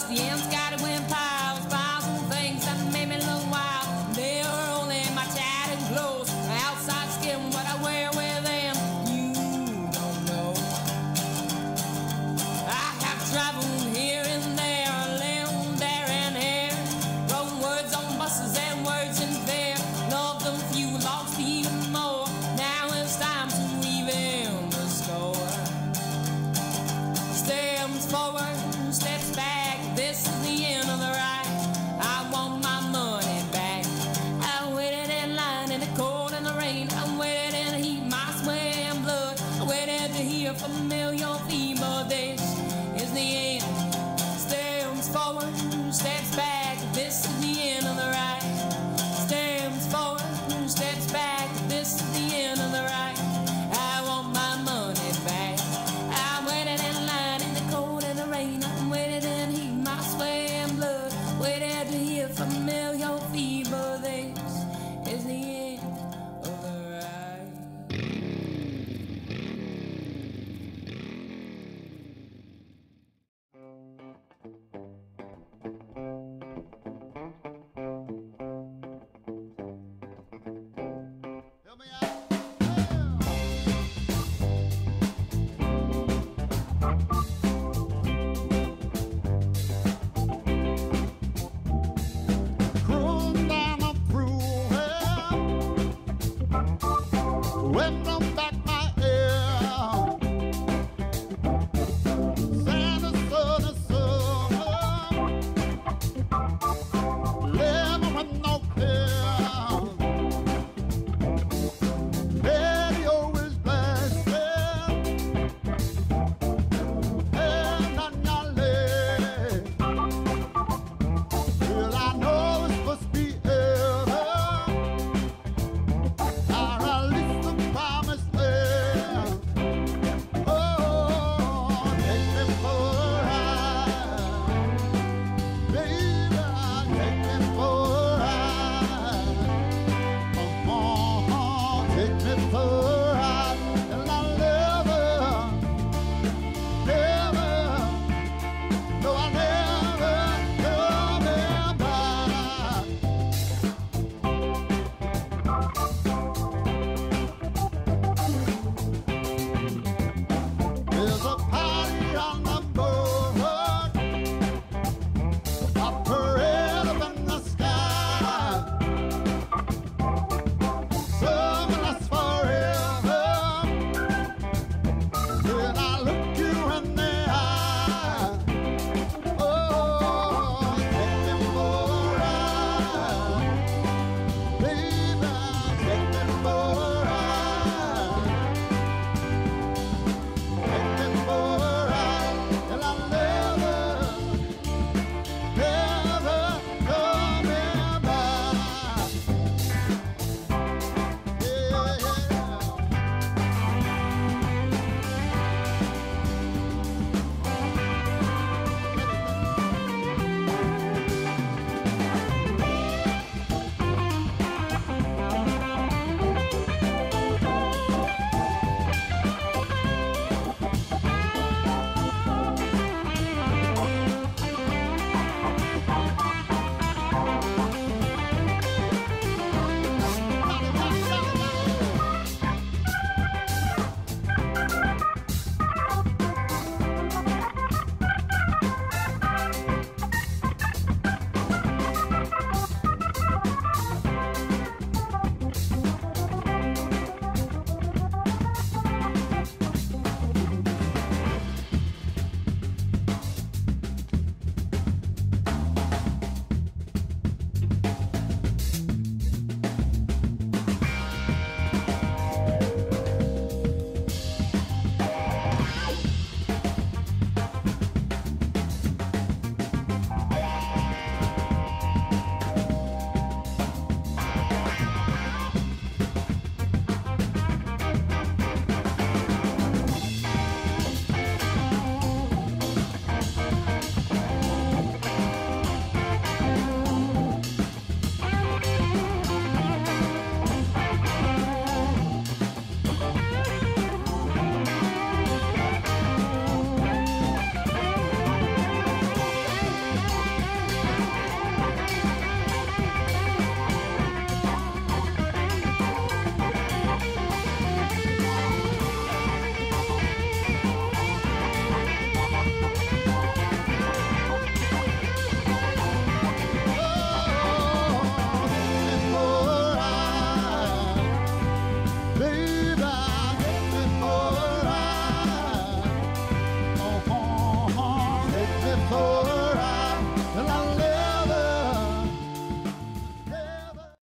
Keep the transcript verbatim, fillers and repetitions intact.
'cause the ends got it when piles, piles of things that made me look wild. They are only my tattered clothes, my outside skin, what I wear with them. You don't know. I have traveled here and there, lived there and here, wrote words on buses and words in fear. Loved them few, lost even more. Now it's time to even the score. Steps forward, steps back, this is the end of the ride. I want my money back. I waited in line in the cold and the rain. I waited in the heat, my sweat and blood. I waited to hear familiar feet, but this is the end. Steps forward, steps back, this is the end of the ride. Steps forward, steps back, this is the end of the ride. I want my money back. I waited in line in the cold and the rain. I waited in heat, my sweat and blood. Waited to hear familiar fever.